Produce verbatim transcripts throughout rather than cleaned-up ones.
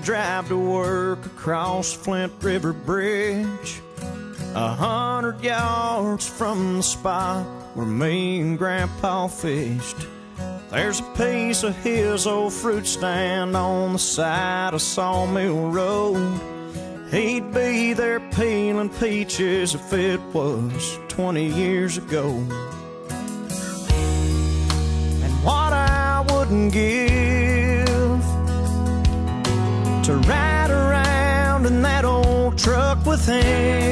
drive to work across Flint River Bridge, a hundred yards from the spot where me and Grandpa fished. There's a piece of his old fruit stand on the side of Sawmill Road. He'd be there peeling peaches if it was twenty years ago. And what I wouldn't give to ride around in that old truck with him.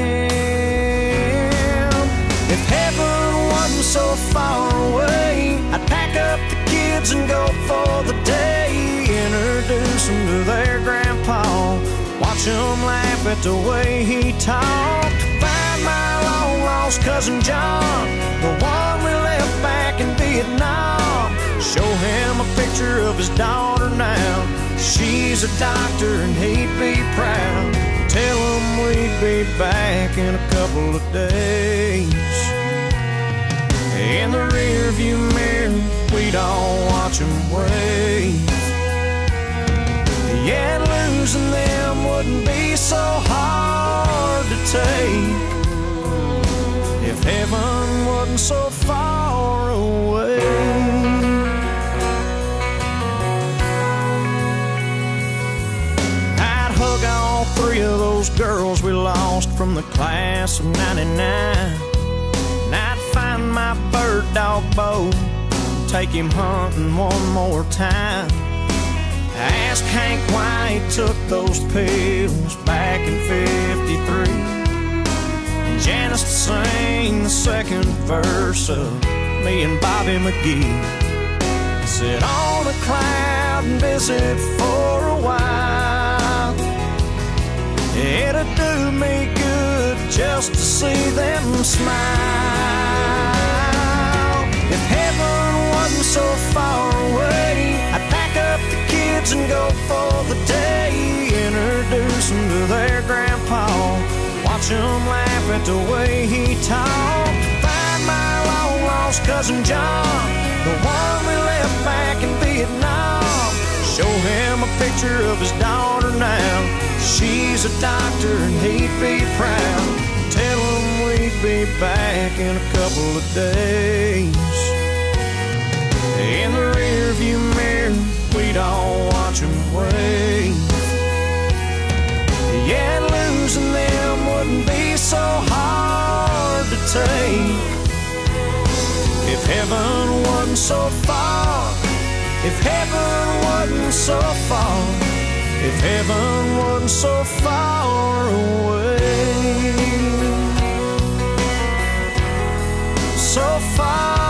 If heaven wasn't so far away, I'd pack up the kids and go for the day. Introduce them to their grandpa, watch them laugh at the way he talked. Find my long lost cousin John, the one we left back in Vietnam. Show him a picture of his daughter now. She's a doctor and he'd be proud. Tell him we'd be back in a couple of days. In the rear view mirror, we'd all watch him wave. Yeah, losing them wouldn't be so hard to take if heaven wasn't so far away. I'd hug all three of those girls we lost from the class of ninety-nine. And I'd find my bird dog Bo, take him hunting one more time. Ask Hank why he took those pills back in fifty-three. And Janice to sing the second verse of me and Bobby McGee. Sit on a cloud and visit for a while. It'd do me good just to see them smile. If heaven wasn't so far away, I'd pack up the kids and go for the day. Introduce them to their grandpa, watch them laugh at the way he talked. Find my long lost cousin John, the one we left back in Vietnam. Show him a picture of his daughter now. She's a doctor and he'd be proud. Tell him we'd be back in a couple of days. In the rear view mirror, we'd all watch him wave. Yeah, losing them wouldn't be so hard to take if heaven wasn't so far. If heaven wasn't so far. If heaven wasn't so far away. So far